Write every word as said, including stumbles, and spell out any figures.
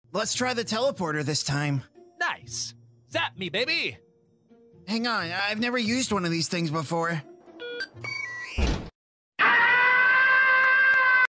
Let's try the teleporter this time. Nice. Zap me, baby. Hang on, I've never used one of these things before.